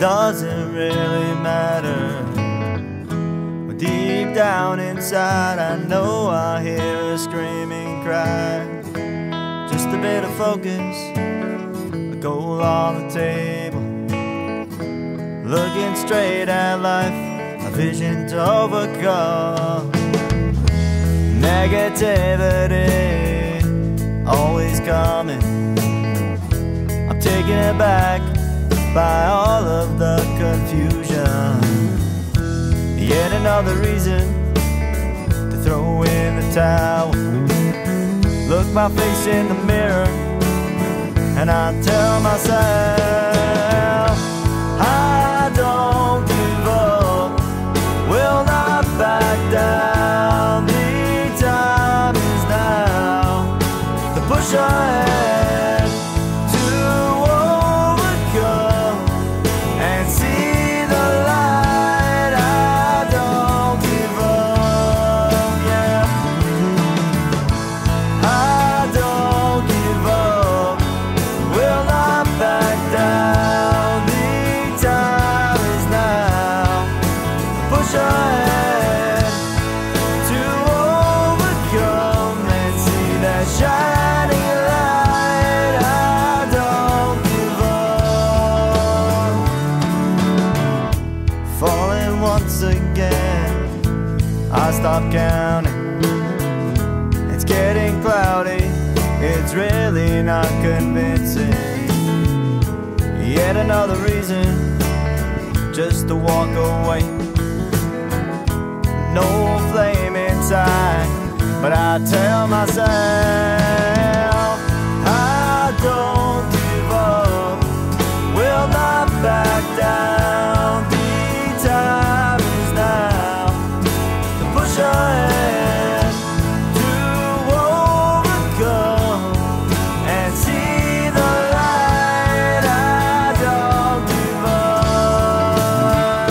doesn't really matter. But deep down inside I know I hear a screaming cry. Just a bit of focus, a goal on the table, looking straight at life, a vision to overcome. Negativity always coming, I'm taken aback by all of the confusion. Yet another reason to throw in the towel. Look my face in the mirror and I tell myself, I don't give up, will not back down. The time is now to push ahead, to overcome and see the light. I don't give up, yeah. I don't give up, will not back down. The time is now to push ahead, to overcome and see that shining light. I don't give up. Falling once again, I stop counting. It's getting cloudy, it's really not convincing. Yet another reason just to walk away. No flame inside, but I tell myself, I don't give up, will not back down. The time is now to push ahead, to overcome and see the light. I don't give up,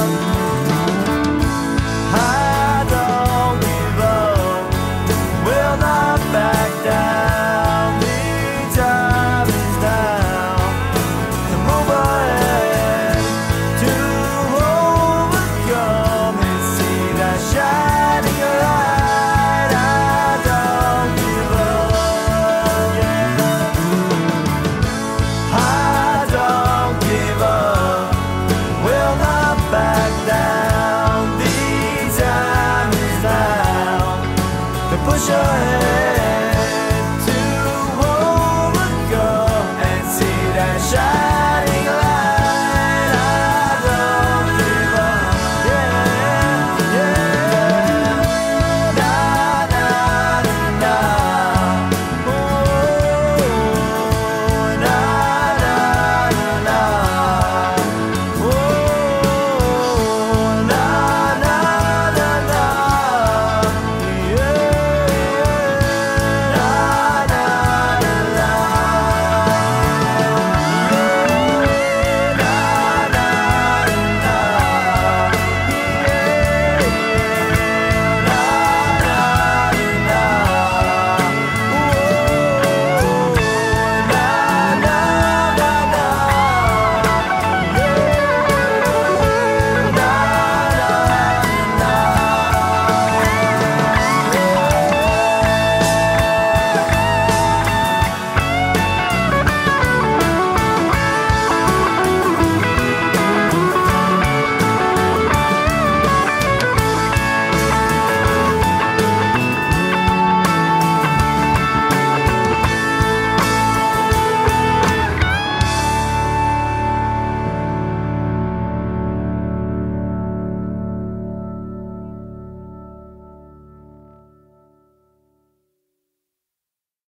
I don't give up, will not back down. The time is now to move ahead, to overcome and see that shining light. I don't give up, yeah. I don't give up, will not back down. The time is now to push ahead.